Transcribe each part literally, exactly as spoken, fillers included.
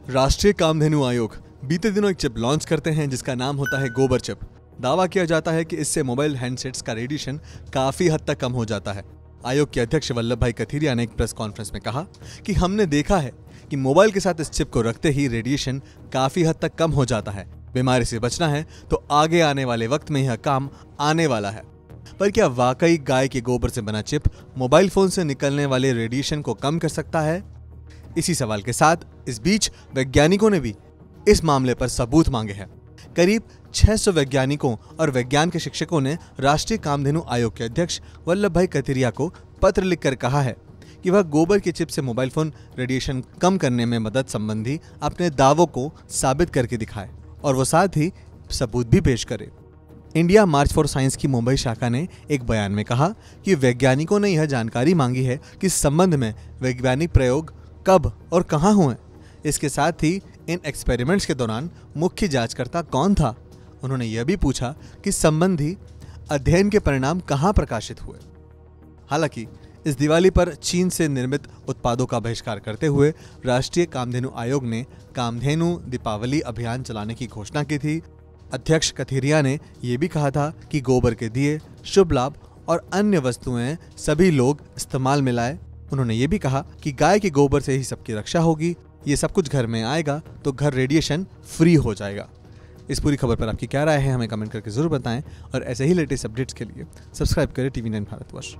राष्ट्रीय कामधेनु आयोग बीते दिनों एक चिप लॉन्च करते हैं जिसका नाम होता है गोबर चिप। दावा किया जाता है कि इससे मोबाइल हैंडसेट्स का रेडिएशन काफी हद तक कम हो जाता है। आयोग के अध्यक्ष वल्लभ भाई कथीरिया ने एक प्रेस कॉन्फ्रेंस में कहा कि हमने देखा है कि मोबाइल के साथ इस चिप को रखते ही रेडिएशन काफी हद तक कम हो जाता है। बीमारी से बचना है तो आगे आने वाले वक्त में यह काम आने वाला है। पर क्या वाकई गाय के गोबर से बना चिप मोबाइल फोन से निकलने वाले रेडिएशन को कम कर सकता है? इसी सवाल के साथ इस बीच वैज्ञानिकों ने भी इस मामले पर सबूत मांगे हैं। करीब छह सौ वैज्ञानिकों और विज्ञान के शिक्षकों ने राष्ट्रीय कामधेनु आयोग के अध्यक्ष वल्लभ भाई कथीरिया को पत्र लिखकर कहा है कि वह गोबर के चिप से मोबाइल फोन रेडिएशन कम करने में मदद संबंधी अपने दावों को साबित करके दिखाए और वो साथ ही सबूत भी पेश करे। इंडिया मार्च फॉर साइंस की मुंबई शाखा ने एक बयान में कहा कि वैज्ञानिकों ने यह जानकारी मांगी है कि इस संबंध में वैज्ञानिक प्रयोग कब और कहां हुए। इसके साथ ही इन एक्सपेरिमेंट्स के दौरान मुख्य जांचकर्ता कौन था। उन्होंने यह भी पूछा कि संबंधी अध्ययन के परिणाम कहां प्रकाशित हुए। हालांकि इस दिवाली पर चीन से निर्मित उत्पादों का बहिष्कार करते हुए राष्ट्रीय कामधेनु आयोग ने कामधेनु दीपावली अभियान चलाने की घोषणा की थी। अध्यक्ष कथीरिया ने यह भी कहा था कि गोबर के दिए, शुभ लाभ और अन्य वस्तुएं सभी लोग इस्तेमाल में लाए। उन्होंने ये भी कहा कि गाय के गोबर से ही सबकी रक्षा होगी। ये सब कुछ घर में आएगा तो घर रेडिएशन फ्री हो जाएगा। इस पूरी खबर पर आपकी क्या राय है हमें कमेंट करके जरूर बताएं और ऐसे ही लेटेस्ट अपडेट्स के लिए सब्सक्राइब करें TV nine Bharatvarsh.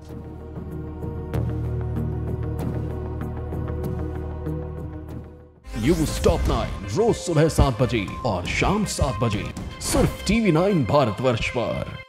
News top nine रोज सुबह सात बजे और शाम सात बजे सिर्फ टीवी नाइन भारतवर्ष पर।